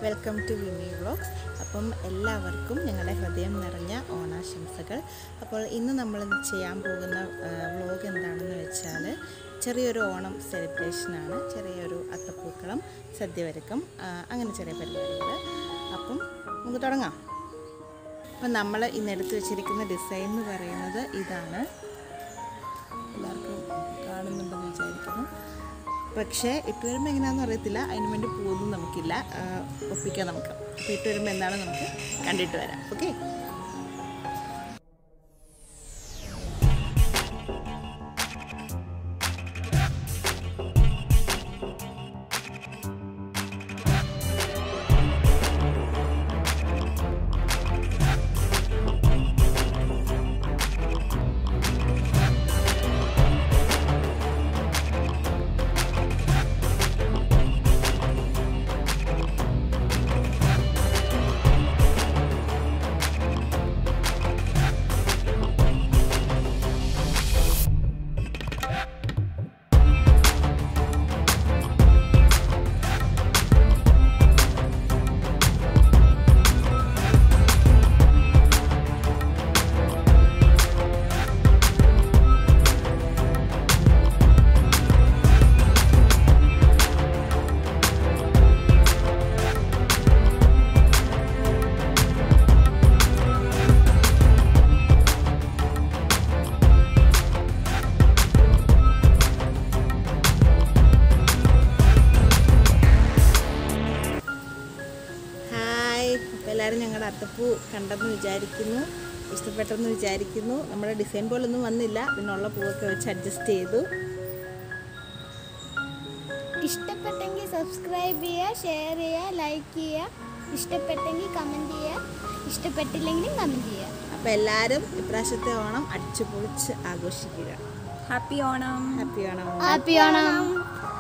Welcome to Vimi vlogs. അപ്പം എല്ലാവർക്കും ഞങ്ങളുടെ ഹൃദയം നിറഞ്ഞ ഓണാശംസകൾ. അപ്പോൾ ഇന്ന് നമ്മൾ ചെയ്യാൻ പോകുന്ന വ്ളോഗ് എന്താണെന്ന് വെച്ചാൽ ചെറിയൊരു ഓണം സെലിബ്രേഷനാണ്. ചെറിയൊരു അത്തപ്പൂക്കളം, സദ്യവരുക്കം, അങ്ങനെ ചെറിയ പരിപാടികൾ. അപ്പം നമുക്ക് തുടങ്ങാം. അപ്പം നമ്മൾ ഇന്ന് എടുത്ത് വെച്ചിരിക്കുന്ന ഡിസൈൻ എന്ന് പറയുന്നത് ഇതാണ്. എല്ലാവർക്കും കാണുന്നുണ്ടെന്ന് വിചാരിക്കുന്നു. പക്ഷേ ഇട്ട് വരുമ്പോൾ എങ്ങനെയാണെന്ന് അറിയത്തില്ല. അതിന് വേണ്ടി പോകുന്നു നമുക്കില്ല, ഒപ്പിക്കാം നമുക്ക്. അപ്പോൾ ഇട്ട് വരുമ്പോൾ എന്താണ് നമുക്ക് കണ്ടിട്ട് വരാം. ഓക്കെ. എല്ലാവരും ഞങ്ങളുടെ അത്തപ്പൂ കണ്ടെന്ന് വിചാരിക്കുന്നു, ഇഷ്ടപ്പെട്ടെന്ന് വിചാരിക്കുന്നു. നമ്മുടെ ഡിസൈൻ പോലൊന്നും വന്നില്ല, പിന്നുള്ള പൂവൊക്കെ വെച്ച് അഡ്ജസ്റ്റ് ചെയ്തു. ഇഷ്ടപ്പെട്ടെങ്കിൽ സബ്സ്ക്രൈബ് ചെയ്യുക, ഷെയർ ചെയ്യുക, ലൈക്ക് ചെയ്യുക. ഇഷ്ടപ്പെട്ടെങ്കിൽ കമൻറ്റ് ചെയ്യുക, ഇഷ്ടപ്പെട്ടില്ലെങ്കിലും കമൻറ്റ് ചെയ്യുക. അപ്പോൾ എല്ലാവരും ഇപ്രാവശ്യത്തെ ഓണം അടിച്ചു പൊളിച്ച് ആഘോഷിക്കുക. Happy Onam. Happy Onam. Happy Onam.